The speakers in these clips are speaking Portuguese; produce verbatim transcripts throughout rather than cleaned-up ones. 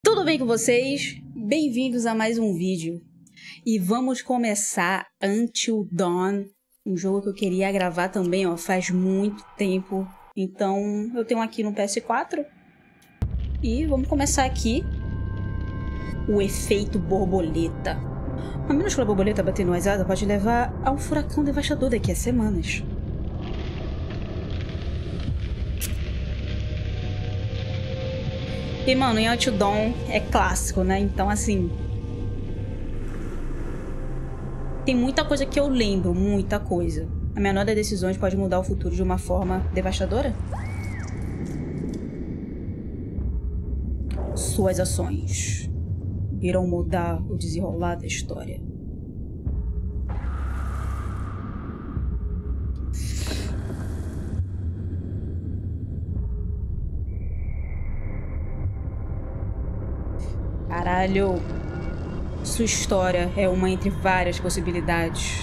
Tudo bem com vocês? Bem-vindos a mais um vídeo. E vamos começar Until Dawn, um jogo que eu queria gravar também, ó, faz muito tempo. Então, eu tenho aqui no P S quatro. E vamos começar aqui o efeito borboleta. A minúscula borboleta batendo as asas pode levar a um furacão devastador daqui a semanas. E, mano, em Until Dawn é clássico, né? Então, assim... tem muita coisa que eu lembro, muita coisa. A menor das decisões pode mudar o futuro de uma forma devastadora. Suas ações irão mudar o desenrolar da história. Caralho, sua história é uma entre várias possibilidades.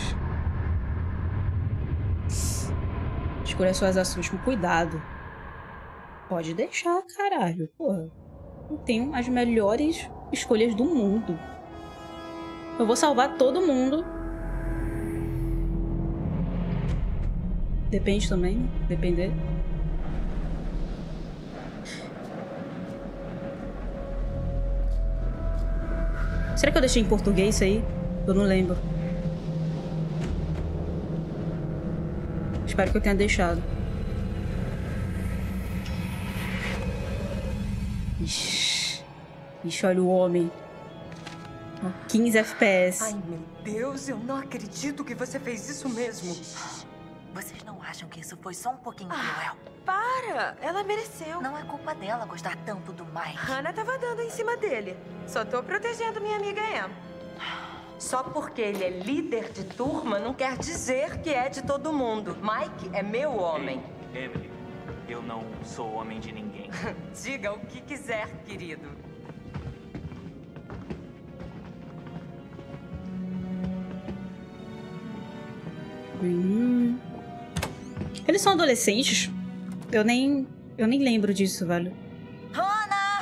Escolha suas ações com cuidado. Pode deixar, caralho. Porra, eu tenho as melhores escolhas do mundo. Eu vou salvar todo mundo. Depende também, né? Depender. Será que eu deixei em português isso aí? Eu não lembro. Espero que eu tenha deixado. Ixi, Ixi olha o homem. quinze F P S. Ai, meu Deus, eu não acredito que você fez isso mesmo. Vocês não acham que isso foi só um pouquinho Ah, cruel? para! Ela mereceu. Não é culpa dela gostar tanto do Mike. Hannah tava dando em cima dele. Só tô protegendo minha amiga Em. Só porque ele é líder de turma não quer dizer que é de todo mundo. Mike é meu homem. Ei, Emily, eu não sou homem de ninguém. Diga o que quiser, querido. Hum. Eles são adolescentes? Eu nem... Eu nem lembro disso, velho. Hannah!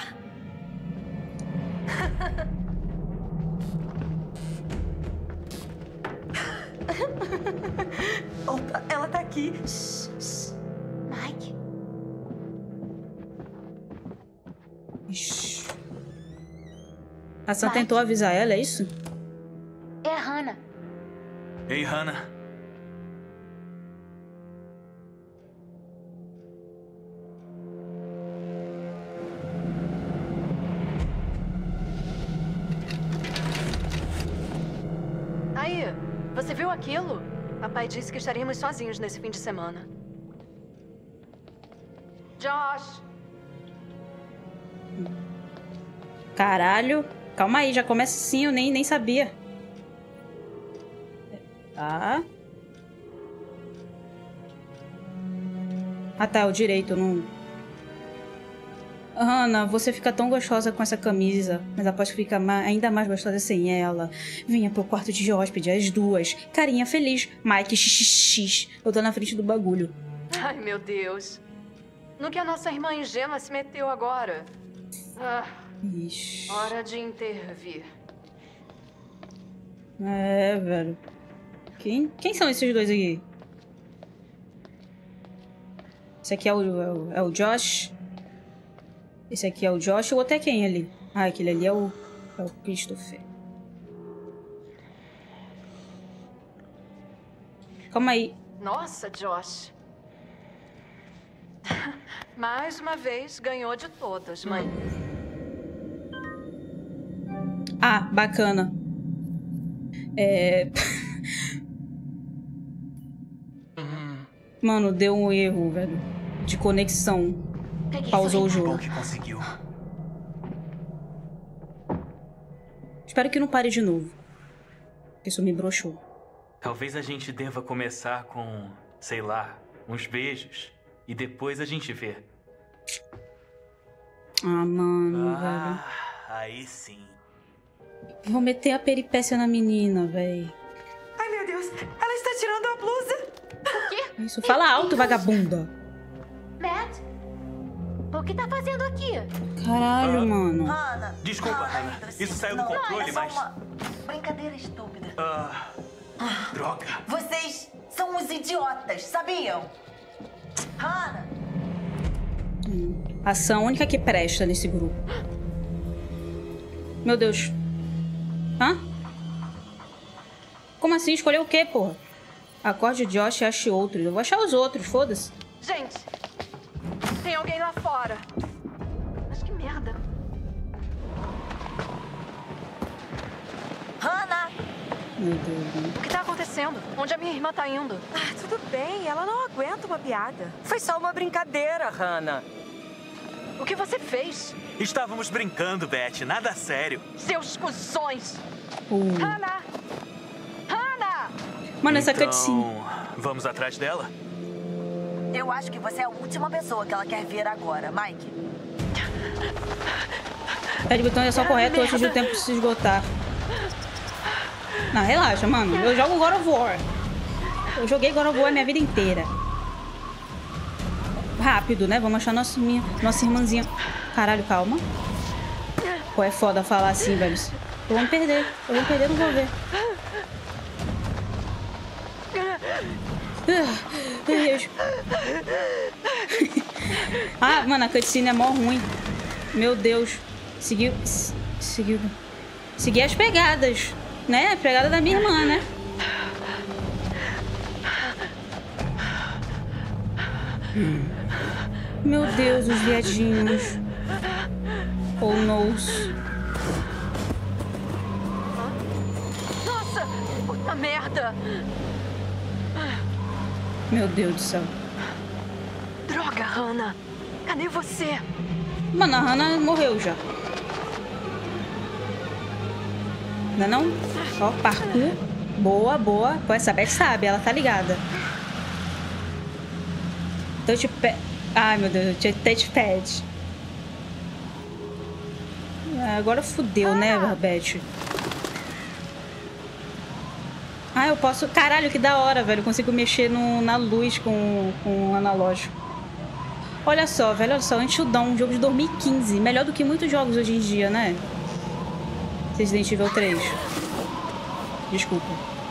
Opa, ela tá aqui. Shh, shh. Mike? Ixi. A Sam Mike? tentou avisar ela, é isso? É a Hannah. Ei, Hannah. Aí, você viu aquilo? Papai disse que estaríamos sozinhos nesse fim de semana. Josh! Caralho. Calma aí, já começa assim, eu nem, nem sabia. Tá. Ah tá, é o direito, não... Hannah, você fica tão gostosa com essa camisa, mas aposto que fica ma- ainda mais gostosa sem ela. Venha pro quarto de hóspede, as duas. Carinha feliz. Mike, xxx. Eu tô na frente do bagulho. Ai, meu Deus. No que a nossa irmã ingênua se meteu agora? Ah, Ixi. hora de intervir. É, velho. Quem, quem são esses dois aqui? Esse aqui é o, é o, é o Josh. Esse aqui é o Josh. O outro é quem ali? Ah, aquele ali é o, é o Christopher. Calma aí. Nossa, Josh. Mais uma vez, ganhou de todas, mãe. Ah, bacana. É... Mano, deu um erro, velho. De conexão. Pausou o jogo. Bom que conseguiu. Espero que não pare de novo. Isso me broxou. Talvez a gente deva começar com, sei lá, uns beijos. E depois a gente vê. Ah, mano, Ah, aí sim. velho. Vou meter a peripécia na menina, velho. Ai, meu Deus, ela está tirando a blusa. Isso, fala alto, vagabunda. Matt? O que tá fazendo aqui? Caralho, Ah. mano. Hannah. Desculpa, Hannah. Isso saiu do Não, controle, é só mas... uma brincadeira estúpida. Ah, droga. Vocês são uns idiotas, sabiam? Hannah. Ação única que presta nesse grupo. Meu Deus. Hã? Como assim? Escolher o quê, porra? Acorde o Josh e ache outros. Eu vou achar os outros, foda-se. Gente, tem alguém lá fora. Mas que merda. Hannah. Meu Deus. Né? O que tá acontecendo? Onde a minha irmã tá indo? Ah, tudo bem, ela não aguenta uma piada. Foi só uma brincadeira, Hannah. O que você fez? Estávamos brincando, Beth. Nada sério. Seus cuzões! Uh. Hannah! Hannah! Mano, essa então, cutscene. vamos atrás dela? Eu acho que você é a última pessoa que ela quer ver agora, Mike. Pede botão é só correto antes de o tempo se esgotar. Não, relaxa, mano. Eu jogo God of War. Eu joguei God of War a minha vida inteira. Rápido, né? Vamos achar nossa, minha, nossa irmãzinha. Caralho, calma. Pô, é foda falar assim, velho. Eu vou me perder. Eu vou me perder, não vou ver. Ah, meu Deus. Ah, mano, a cutscene é mó ruim. Meu Deus. Seguiu. Seguiu. Segui as pegadas. Né? A pegada da minha irmã, né? Hum. Meu Deus, os viadinhos. Oh, noes. Nossa! Puta merda! Meu Deus do céu. Droga, Hannah! Cadê você? Mano, a Hannah morreu já. Não é não? Ó, parkour. Boa, boa. Pô, essa Beth sabe, ela tá ligada. Touchpad. Ai, meu Deus, touchpad. Agora fudeu, né, Beth? Ah, eu posso... Caralho, que da hora, velho. Eu consigo mexer no, na luz com, com o analógico. Olha só, velho. Olha só. Until Dawn, um jogo de dois mil e quinze. Melhor do que muitos jogos hoje em dia, né? Resident Evil três. Desculpa.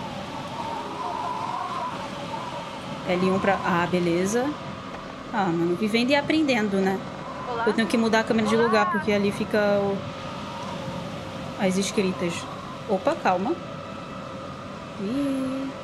L um pra... Ah, beleza. Ah, mano. Vivendo e aprendendo, né? Olá? Eu tenho que mudar a câmera de lugar, porque ali fica o... as escritas. Opa, calma. Ih.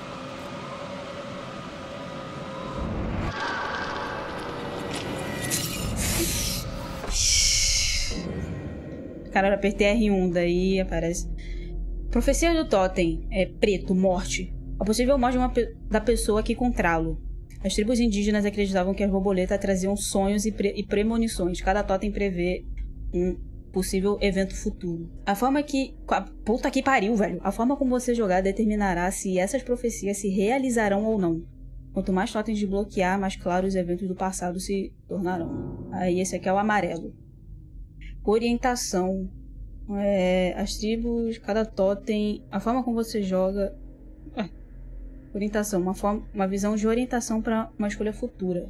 Cara, eu apertei R um, daí aparece. Profecia do Totem é preto, morte. A possível morte de uma pe da pessoa que encontrá-lo. As tribos indígenas acreditavam que as borboletas traziam sonhos e, pre e premonições. Cada totem prevê um possível evento futuro. A forma que... Puta que pariu, velho. A forma como você jogar determinará se essas profecias se realizarão ou não. Quanto mais totens desbloquear, mais claros os eventos do passado se tornarão. Aí esse aqui é o amarelo. Orientação. É, as tribos, cada totem... A forma como você joga... É. Orientação. Uma, forma, uma visão de orientação para uma escolha futura.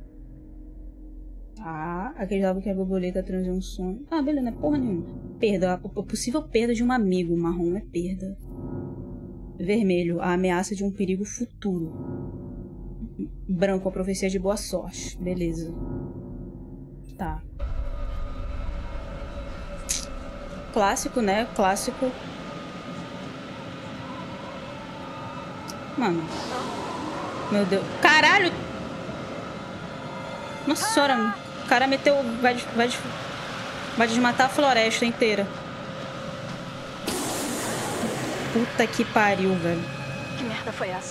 Ah, acreditava que a borboleta trazia um sonho. Ah, beleza, não é porra nenhuma. Perda. A possível perda de um amigo. Marrom é perda. Vermelho. A ameaça de um perigo futuro. Branco. A profecia de boa sorte. Beleza. Tá. Clássico, né? Clássico. Mano. Meu Deus. Caralho! Nossa senhora. O cara meteu... Vai, vai, vai desmatar a floresta inteira. Puta que pariu, velho. Que merda foi essa?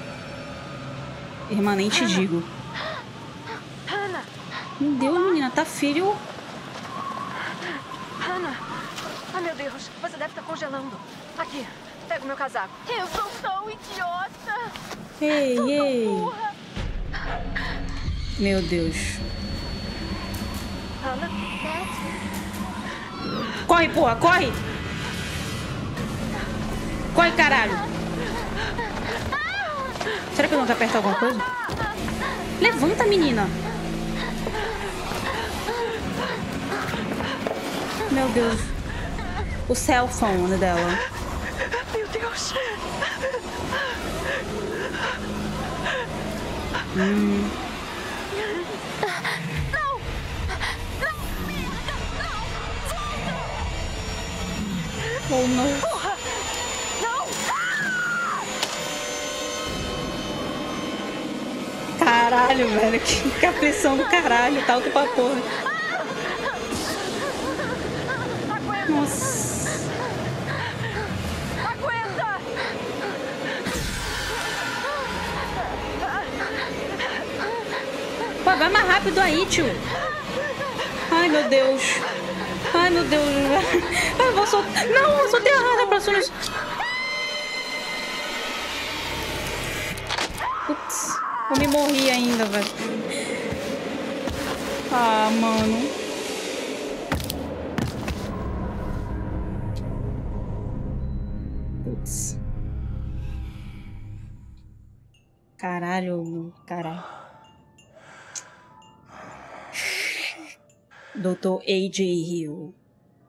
Irmã, nem te digo. Hannah! Meu Deus, menina. Tá filho... Hannah! Ah, meu Deus. Você deve estar congelando. Aqui. Pega o meu casaco. Eu sou tão idiota. Ei, sou ei. tão burra. Meu Deus. Hannah? Corre, porra, corre! Corre, caralho! Será que eu não vou apertar alguma coisa? Levanta, menina! Meu Deus. O cell phone dela. Meu Deus. Hum. Não! Não, merda! Não! Volta! Oh, não. Porra! Não! Caralho, velho. Que, que aflição do caralho. Tá alto pra porra. Nossa. Aguenta! Pô, vai mais rápido aí, tio. Ai, meu Deus. Ai, meu Deus. Eu vou soltar. Não, eu soltei a rada pra sonhar. Putz. Eu me morri ainda, velho. Ah, mano. Putz. Caralho, caralho. doutor A J Hill.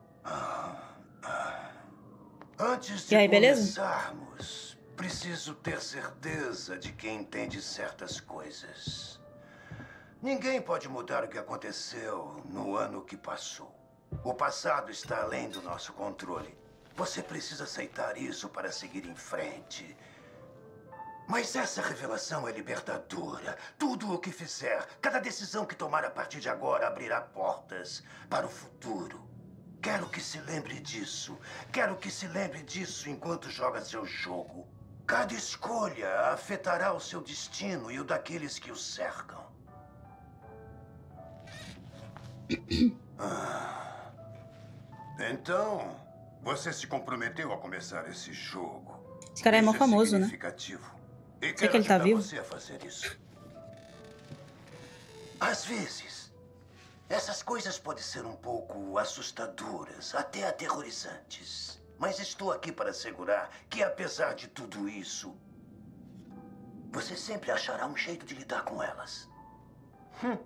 Antes de E aí, beleza? começarmos, preciso ter certeza de quem entende certas coisas. Ninguém pode mudar o que aconteceu no ano que passou. O passado está além do nosso controle. Você precisa aceitar isso para seguir em frente. Mas essa revelação é libertadora. Tudo o que fizer, cada decisão que tomar a partir de agora abrirá portas para o futuro. Quero que se lembre disso. Quero que se lembre disso enquanto joga seu jogo. Cada escolha afetará o seu destino e o daqueles que o cercam. Ah. Então, você se comprometeu a começar esse jogo. Esse cara é mó Isso famoso, né? significativo. E Será quero que ele tá ajudar vivo? você a fazer isso. Às vezes, essas coisas podem ser um pouco assustadoras, até aterrorizantes. Mas estou aqui para assegurar que, apesar de tudo isso, você sempre achará um jeito de lidar com elas. Hum.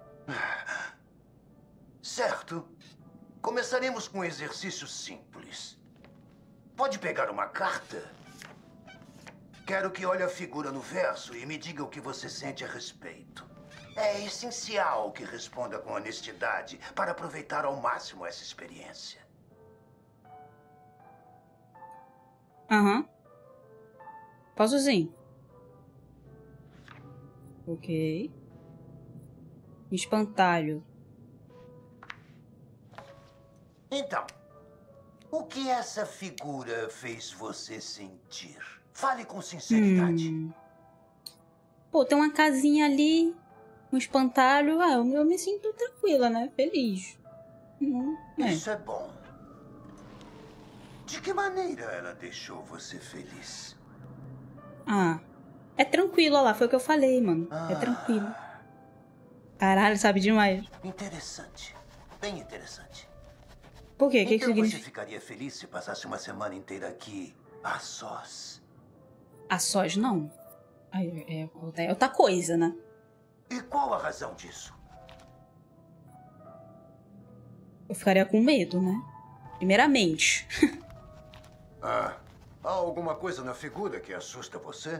Certo. Começaremos com um exercício simples. Pode pegar uma carta? Quero que olhe a figura no verso e me diga o que você sente a respeito. É essencial que responda com honestidade para aproveitar ao máximo essa experiência. Aham. Uhum. Posso sim. Ok. Espantalho. Então, o que essa figura fez você sentir? Fale com sinceridade. Hum. Pô, tem uma casinha ali, um espantalho. Ah, eu, eu me sinto tranquila, né? Feliz. Hum, é. Isso é bom. De que maneira ela deixou você feliz? Ah, é tranquilo, olha lá, foi o que eu falei, mano. Ah. É tranquilo. Caralho, sabe demais. Interessante. Bem interessante. Por quê? O que, que Então você significa? ficaria feliz se passasse uma semana inteira aqui, a sós? A sós, não. Ai, é, é outra coisa, né? E qual a razão disso? Eu ficaria com medo, né? Primeiramente. Ah, há alguma coisa na figura que assusta você?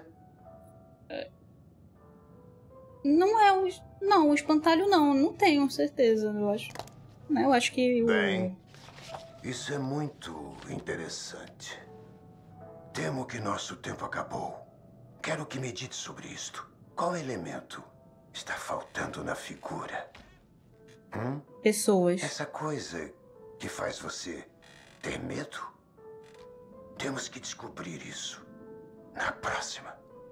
Não é o... Não, o espantalho não. Não tenho certeza, eu acho. Eu acho que... O... Bem, isso é muito interessante. Temo que nosso tempo acabou. Quero que medite sobre isto. Qual elemento está faltando na figura? Hum? Pessoas. Essa coisa que faz você ter medo? Temos que descobrir isso na próxima.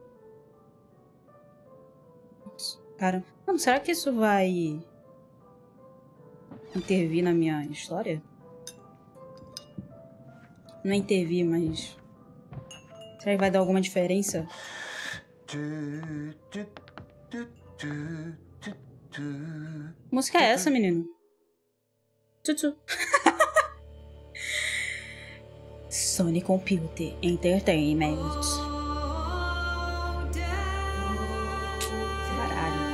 Cara, mano, será que isso vai intervir na minha história? Não é intervir, mas... Será que vai dar alguma diferença? Que música é essa, menino? Tutsu. Sony Computer Entertainment. Caralho.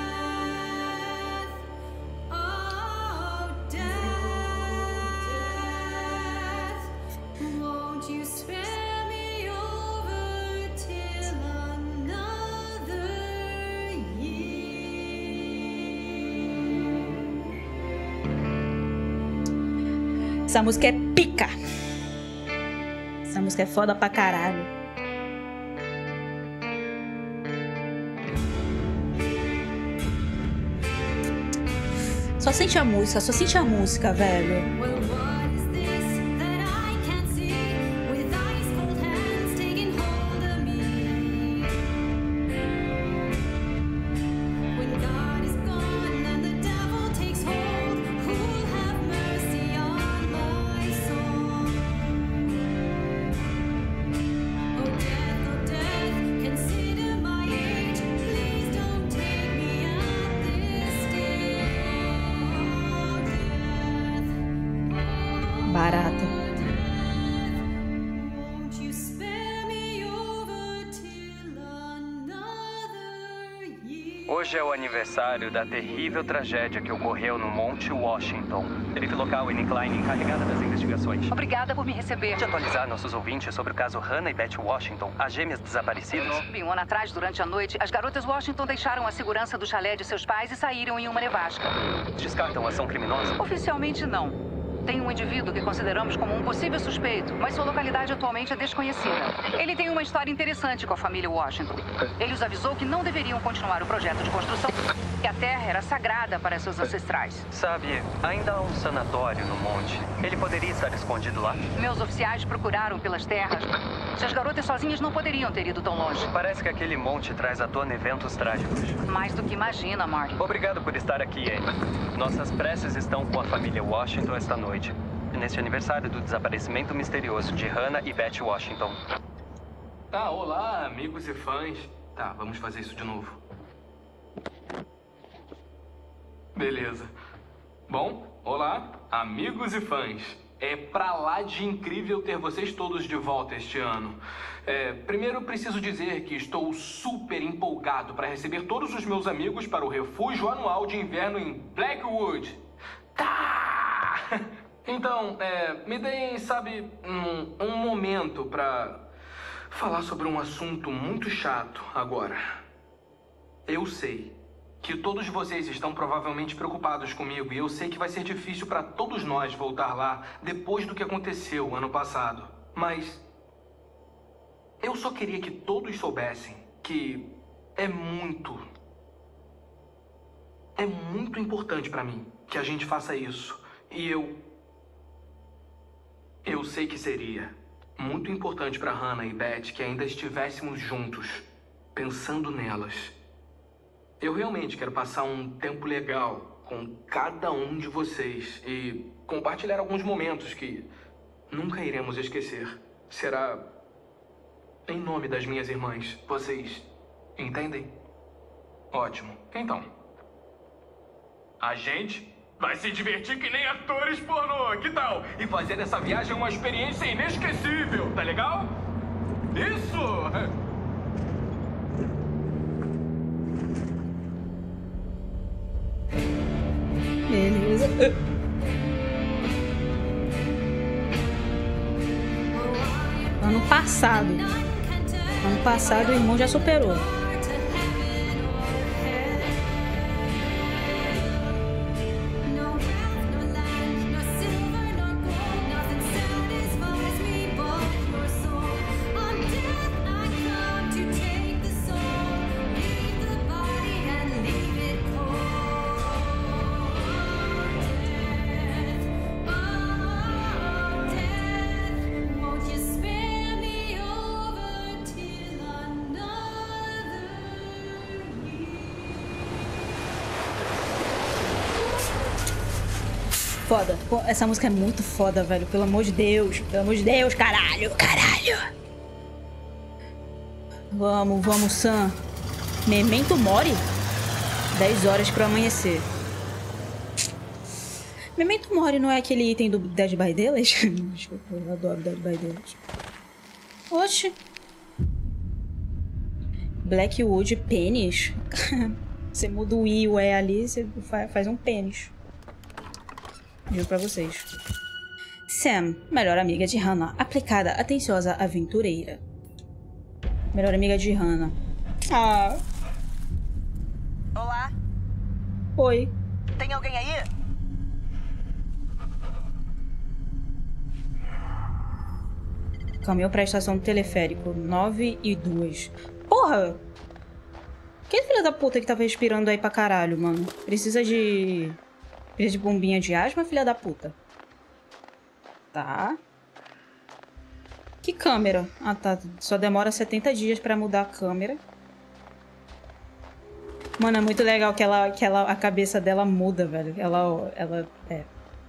Essa música é pica. Essa música é foda pra caralho. Só sente a música, só sente a música, velho. Barata. Hoje é o aniversário da terrível tragédia que ocorreu no Monte Washington. Sheriff local Annie Klein, encarregada das investigações. Obrigada por me receber. De atualizar nossos ouvintes sobre o caso Hannah e Beth Washington, as gêmeas desaparecidas. Bem, um ano atrás, durante a noite, as garotas Washington deixaram a segurança do chalé de seus pais e saíram em uma nevasca. Descartam ação criminosa? Oficialmente, não. Tem um indivíduo que consideramos como um possível suspeito, mas sua localidade atualmente é desconhecida. Ele tem uma história interessante com a família Washington. Ele os avisou que não deveriam continuar o projeto de construção, que a terra era sagrada para seus ancestrais. Sabe, ainda há um sanatório no monte. Ele poderia estar escondido lá? Meus oficiais procuraram pelas terras. Se as garotas sozinhas não poderiam ter ido tão longe. Parece que aquele monte traz à tona eventos trágicos. Mais do que imagina, Marty. Obrigado por estar aqui, Annie. Nossas preces estão com a família Washington esta noite, neste aniversário do desaparecimento misterioso de Hannah e Beth Washington. Ah, olá, amigos e fãs. Tá, vamos fazer isso de novo. Beleza. Bom, olá, amigos e fãs. É pra lá de incrível ter vocês todos de volta este ano. É, primeiro, preciso dizer que estou super empolgado para receber todos os meus amigos para o refúgio anual de inverno em Blackwood. Tá! Então, é, me deem, sabe, um, um momento para falar sobre um assunto muito chato agora. Eu sei que todos vocês estão provavelmente preocupados comigo e eu sei que vai ser difícil para todos nós voltar lá depois do que aconteceu ano passado. Mas eu só queria que todos soubessem que é muito, é muito importante para mim que a gente faça isso. E eu, eu sei que seria muito importante para Hannah e Beth que ainda estivéssemos juntos, pensando nelas. Eu realmente quero passar um tempo legal com cada um de vocês e compartilhar alguns momentos que nunca iremos esquecer. Será em nome das minhas irmãs. Vocês entendem? Ótimo. Então, a gente vai se divertir que nem atores pornô, que tal? E fazer dessa viagem uma experiência inesquecível, tá legal? Isso! Beleza. Ano passado. Ano passado o irmão já superou. Foda. Pô, essa música é muito foda, velho. Pelo amor de Deus. Pelo amor de Deus, caralho. Caralho. Vamos, vamos, Sam. Memento Mori? dez horas pro amanhecer. Memento Mori não é aquele item do Dead by Daylight? Eu adoro Dead by Daylight. Oxi. Blackwood pênis? Você muda o I e o E ali, você faz um pênis. Juro pra vocês. Sam, melhor amiga de Hannah, aplicada, atenciosa, aventureira. Melhor amiga de Hannah. Ah. Olá? Oi. Tem alguém aí? Caminhou pra estação do teleférico. nove e duas. Porra! Que filha da puta que tava respirando aí pra caralho, mano? Precisa de... Precisa de bombinha de asma, filha da puta? Tá. Que câmera? Ah, tá. Só demora setenta dias pra mudar a câmera. Mano, é muito legal que ela, que ela, a cabeça dela muda, velho. Ela, ela, é.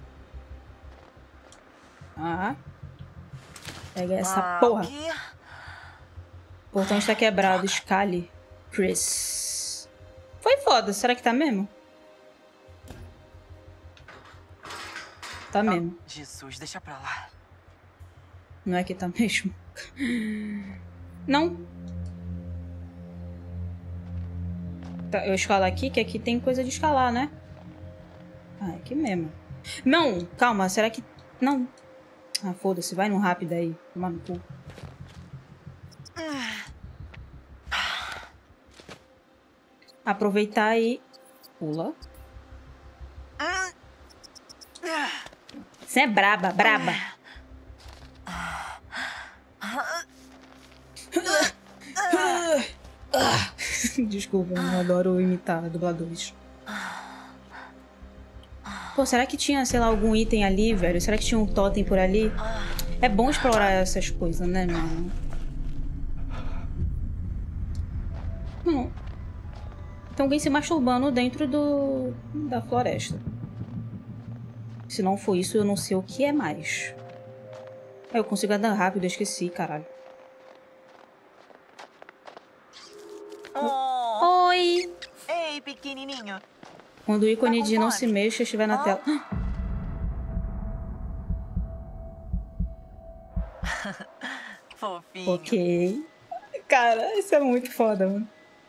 Ah. Pega essa ah, porra. O portão está quebrado. Escale. Chris. Foi foda. Será que tá mesmo? Tá mesmo. Oh, Jesus, deixa pra lá. Não é que tá mesmo? Não. Tá, eu escalo aqui, que aqui tem coisa de escalar, né? Ah, é aqui mesmo. Não, calma, será que... Não. Ah, foda-se, vai no rápido aí. Toma no cu. Aproveitar e... Pula. Você é braba, braba. Desculpa, eu adoro imitar dubladores. Pô, será que tinha, sei lá, algum item ali, velho? Será que tinha um totem por ali? É bom explorar essas coisas, né, mano? Hum. Tem alguém se masturbando dentro do... da floresta. Se não for isso, eu não sei o que é mais. Eu consigo andar rápido, eu esqueci, caralho. Oh. Oi! Ei, pequenininho. Quando o ícone tá de não se mexa estiver na oh. tela... Fofinho. Ok. Cara, isso é muito foda, mano.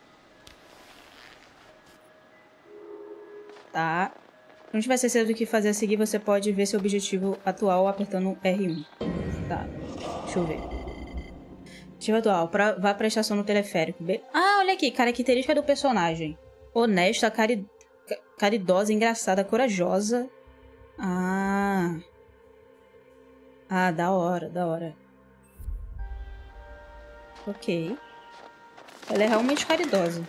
Tá. Se não tiver certeza do que fazer a seguir, você pode ver seu objetivo atual apertando R um. Tá. Deixa eu ver. Objetivo atual. Pra, vá pra estação no teleférico. Be ah, olha aqui. Característica do personagem. Honesta, cari caridosa, engraçada, corajosa. Ah. Ah, da hora, da hora. Ok. Ela é realmente caridosa.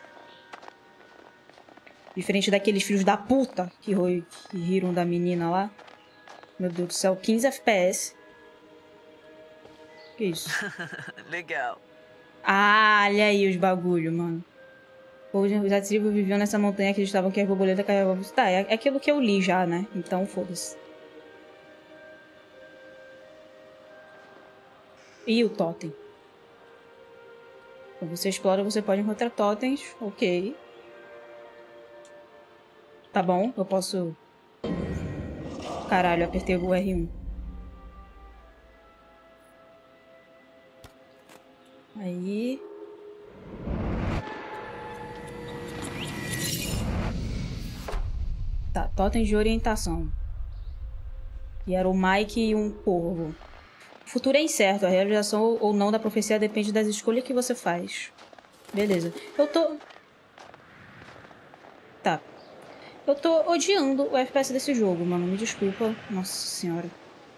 Diferente daqueles filhos da puta que, que riram da menina lá. Meu Deus do céu, quinze F P S. Que isso? Legal. Ah, olha aí os bagulho, mano. Os ativos viviam nessa montanha que estavam que a borboleta carregava. Tá, é aquilo que eu li já, né? Então, foda-se. E o totem? Quando você explora, você pode encontrar totens. Ok. Tá bom, eu posso... Caralho, apertei o R um. Aí... Tá, totem de orientação. E era o Mike e um corvo. O futuro é incerto, a realização ou não da profecia depende das escolhas que você faz. Beleza. Eu tô... Tá. Eu tô odiando o F P S desse jogo, mano. Me desculpa. Nossa senhora.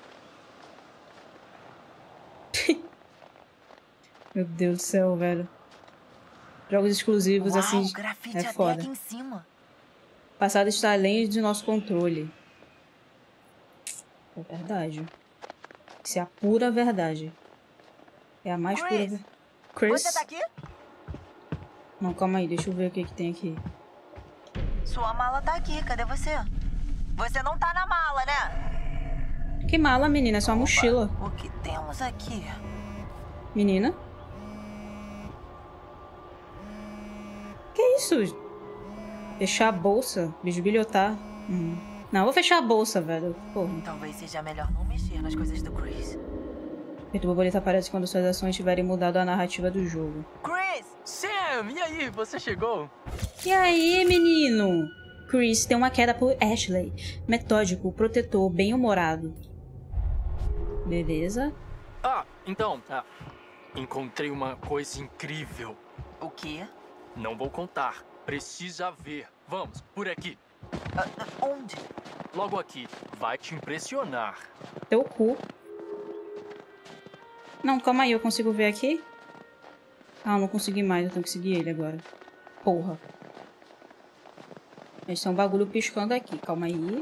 Meu Deus do céu, velho. Jogos exclusivos, Uau, assim, grafite é até foda. aqui em cima. O passado está além de nosso controle. É verdade. Isso é a pura verdade. É a mais Chris, pura verdade. Chris? Você tá aqui? Não, calma aí. Deixa eu ver o que, que tem aqui. Sua mala tá aqui. Cadê você? Você não tá na mala, né? Que mala, menina? É só uma Opa, mochila. O que temos aqui? Menina? Que isso? Fechar a bolsa? Bisbilhotar? Hum. Não, eu vou fechar a bolsa, velho. Porra. Talvez seja melhor não mexer nas coisas do Chris. O borboleta aparece quando suas ações tiverem mudado a narrativa do jogo. Chris! Sam, e aí? Você chegou? E aí, menino? Chris tem uma queda por Ashley. Metódico, protetor, bem-humorado. Beleza. Ah, então, ah, encontrei uma coisa incrível. O quê? Não vou contar. Precisa ver. Vamos, por aqui. Uh, onde? Logo aqui. Vai te impressionar. Teu cu. Não, calma aí, eu consigo ver aqui? Ah, eu não consegui mais, eu tenho que seguir ele agora. Porra. Esse é um bagulho piscando aqui, calma aí.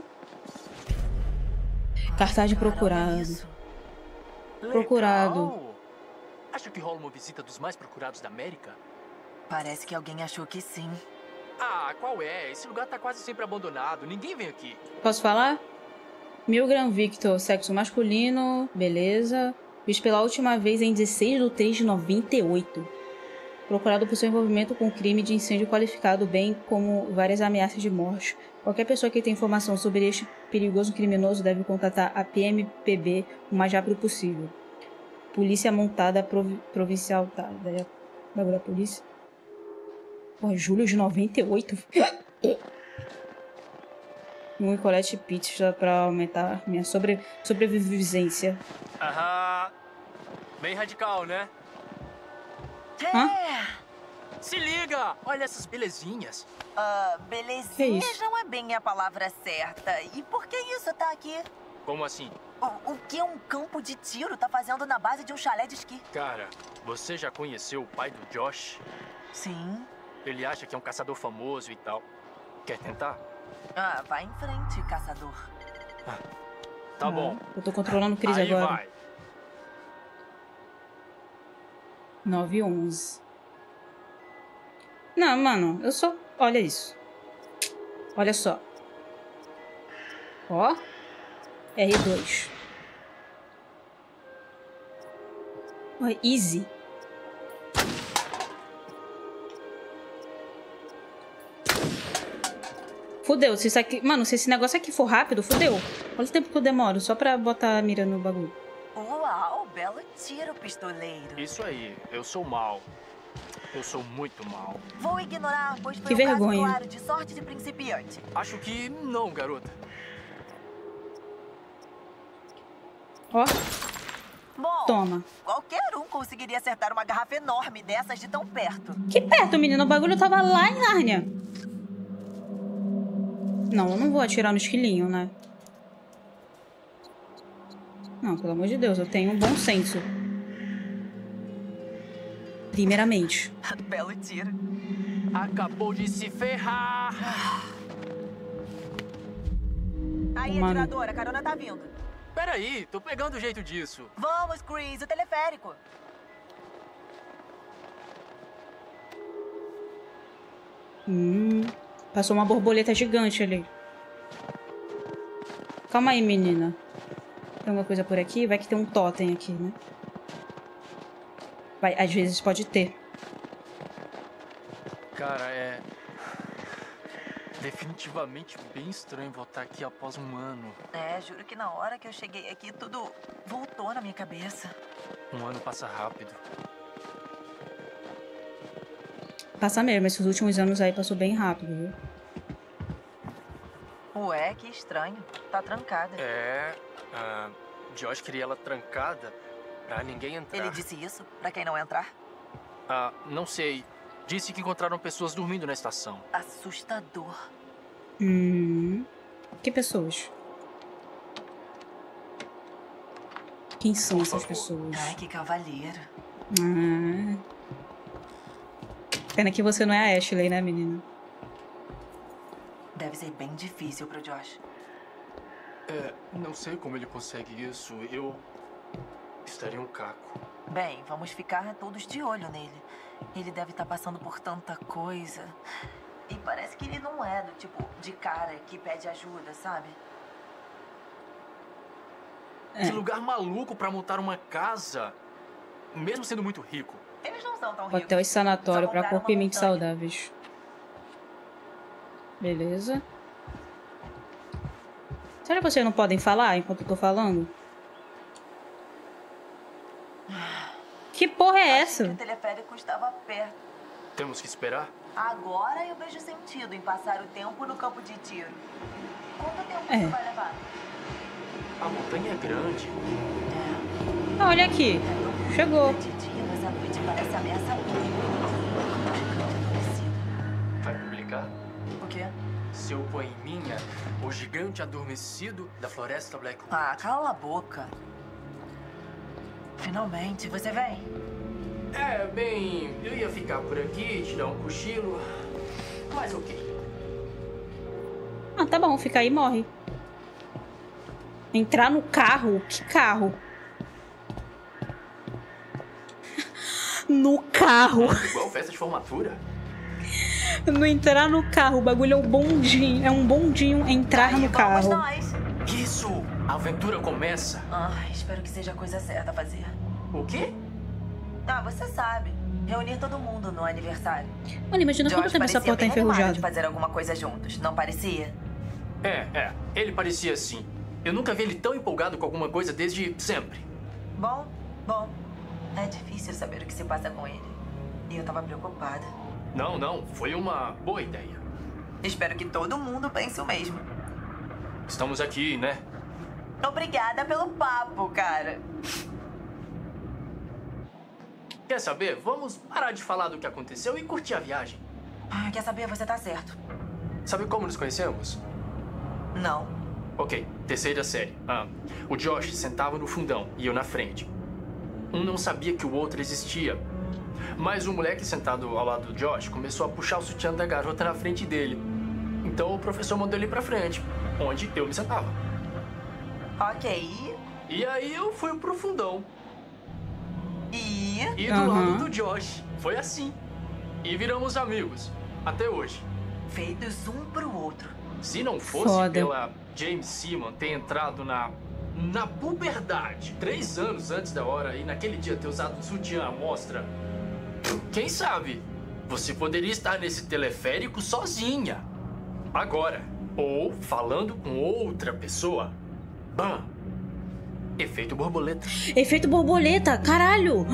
Cartaz de procurado. Procurado. Legal. Acho que rola uma visita dos mais procurados da América? Parece que alguém achou que sim. Ah, qual é? Esse lugar tá quase sempre abandonado. Ninguém vem aqui. Posso falar? Milgram Victor, sexo masculino, beleza. Visto pela última vez em dezesseis de três de noventa e oito. Procurado por seu envolvimento com crime de incêndio qualificado, bem como várias ameaças de morte. Qualquer pessoa que tenha informação sobre este perigoso criminoso deve contatar a P M P B o mais rápido possível. Polícia Montada Provi Provincial... Tá, daí a bagulho da polícia. Pô, julho de noventa e oito. Um Colette Pizza pra aumentar minha sobre sobrevivência. Aham. Bem radical, né? Hã? Se liga! Olha essas belezinhas. Ah, Que belezinha isso? não é bem a palavra certa. E por que isso tá aqui? Como assim? O, o que um campo de tiro tá fazendo na base de um chalé de esqui? Cara, você já conheceu o pai do Josh? Sim. Ele acha que é um caçador famoso e tal. Quer tentar? Ah, vai em frente, caçador. Tá Ah, bom. Eu tô controlando o Chris Aí agora. vai. nove e onze. Não, mano, eu só... Olha isso. Olha só. Ó. R dois. Ó, easy. Fudeu, se isso aqui... Mano, se esse negócio aqui for rápido, fudeu. Olha o tempo que eu demoro só pra botar a mira no bagulho. Uau, belo tiro, pistoleiro. Isso aí, eu sou mal. Eu sou muito mal. Vou ignorar, pois foi Que um vergonha. caso claro de sorte de principiante. Acho que não, garota. Ó, Bom, toma. qualquer um conseguiria acertar uma garrafa enorme dessas de tão perto. Que perto, menino. O bagulho tava lá em Nárnia. Não, eu não vou atirar no esquilinho, né? Não, pelo amor de Deus, eu tenho um bom senso. Primeiramente. Belo tiro. Acabou de se ferrar. Aí, Mano. atiradora, a carona tá vindo. Peraí, tô pegando o jeito disso. Vamos, Chris, o teleférico. Hum, passou uma borboleta gigante ali. Calma aí, menina. Tem alguma coisa por aqui? Vai que tem um totem aqui, né? Vai, às vezes pode ter. Cara, é... definitivamente bem estranho voltar aqui após um ano. É, juro que na hora que eu cheguei aqui, tudo voltou na minha cabeça. Um ano passa rápido. Passa mesmo, esses últimos anos aí passou bem rápido, viu? Ué, que estranho. Tá trancada. É... Ah, Josh queria ela trancada pra ninguém entrar. Ele disse isso pra quem não entrar? Ah, não sei. Disse que encontraram pessoas dormindo na estação. Assustador. Hum. Que pessoas? Quem são essas pessoas? Ai, que cavalheiro. Ah. Pena que você não é a Ashley, né, menina? Deve ser bem difícil pro Josh. É, não sei como ele consegue isso. Eu estaria um caco. Bem, vamos ficar todos de olho nele. Ele deve estar passando por tanta coisa. E parece que ele não é do tipo de cara que pede ajuda, sabe? É. Que lugar maluco pra montar uma casa, mesmo sendo muito rico. Eles não são tão ricos. Hotel e sanatório Só pra compraram corpo e uma mente montanha. saudáveis. Beleza. Será que vocês não podem falar enquanto eu tô falando? Que porra é Acho que essa? o teleférico estava perto. Temos que esperar? Agora eu vejo sentido em passar o tempo no campo de tiro. Quanto tempo É. isso vai levar? A montanha é grande. Ah, olha aqui. Chegou. De dia, mas à noite parece ameaçador. Vai publicar? O quê? Seu poeminha, O Gigante Adormecido da Floresta Blackwood. Ah, cala a boca. Finalmente, você vem? É, bem, eu ia ficar por aqui, tirar um cochilo, mas ok. Ah, tá bom, fica aí e morre. Entrar no carro? Que carro? No carro. Igual festa de formatura? Não entrar no carro, o bagulho é um bondinho. É um bondinho entrar Aí, no carro. Nós. Isso! A aventura começa. Ah, espero que seja a coisa certa a fazer. O quê? Ah, você sabe. Reunir todo mundo no aniversário. Mano, imagina quanto tempo essa porta tá enferrujada. De fazer alguma coisa juntos, não parecia? É, é. Ele parecia assim. Eu nunca vi ele tão empolgado com alguma coisa desde sempre. Bom, bom. É difícil saber o que se passa com ele. E eu tava preocupada. Não, não. Foi uma boa ideia. Espero que todo mundo pense o mesmo. Estamos aqui, né? Obrigada pelo papo, cara. Quer saber? Vamos parar de falar do que aconteceu e curtir a viagem. Ah, quer saber? Você tá certo. Sabe como nos conhecemos? Não. Ok, terceira série. Ah, o Josh sentava no fundão e eu na frente. Um não sabia que o outro existia. Mas o moleque sentado ao lado do Josh começou a puxar o sutiã da garota na frente dele. Então o professor mandou ele pra frente, onde eu me sentava. Ok. E aí eu fui pro fundão. E? E do Uhum. lado do Josh. Foi assim. E viramos amigos. Até hoje. Feitos um pro outro. Se não fosse Foda. pela James Simon ter entrado na... na puberdade três anos antes da hora e naquele dia ter usado sutiã à mostra, quem sabe você poderia estar nesse teleférico sozinha. Agora. Ou falando com outra pessoa. Bam! Efeito borboleta. Efeito borboleta, caralho!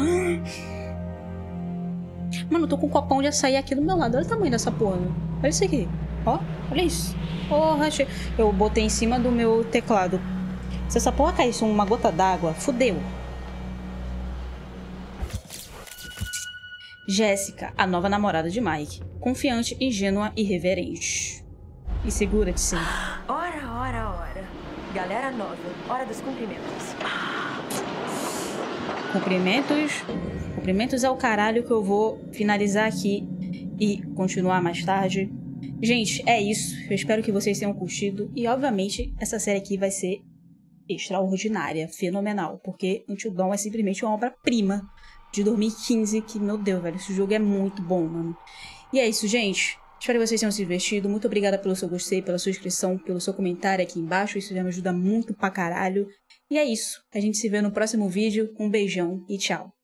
Mano, eu tô com um copão de açaí aqui do meu lado. Olha o tamanho dessa porra. Olha isso aqui. Ó, olha isso. Porra, che... eu botei em cima do meu teclado. Se essa porra caísse uma gota d'água, fudeu. Jéssica, a nova namorada de Mike. Confiante, ingênua e reverente. E segura de si. Ora, ora, ora. Galera nova, hora dos cumprimentos. Cumprimentos. Cumprimentos ao caralho que eu vou finalizar aqui e continuar mais tarde. Gente, é isso. Eu espero que vocês tenham curtido. E, obviamente, essa série aqui vai ser extraordinária, fenomenal. Porque Until Dawn é simplesmente uma obra-prima de dois mil e quinze. Que, meu Deus, velho, esse jogo é muito bom, mano. E é isso, gente. Espero que vocês tenham se divertido. Muito obrigada pelo seu gostei, pela sua inscrição, pelo seu comentário aqui embaixo. Isso já me ajuda muito pra caralho. E é isso. A gente se vê no próximo vídeo. Um beijão e tchau.